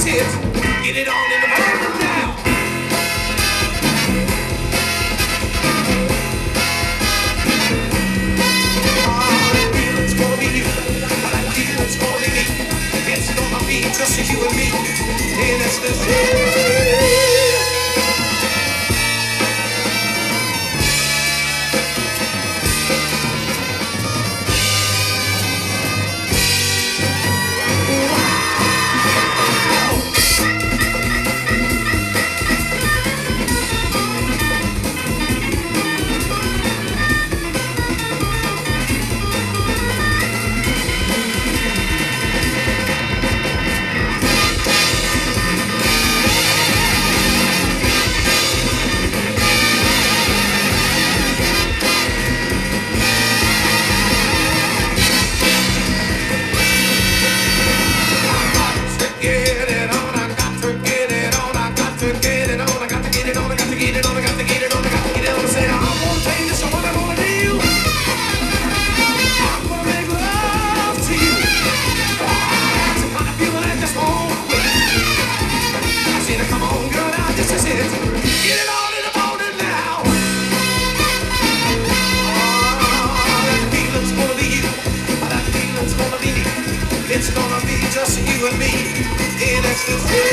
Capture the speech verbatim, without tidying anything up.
it. Get it on in the morning now. Ah, that feeling's gonna be you. That feeling's gonna be me. It's gonna be just you and me. And it's the same. It's gonna be just you and me in ecstasy.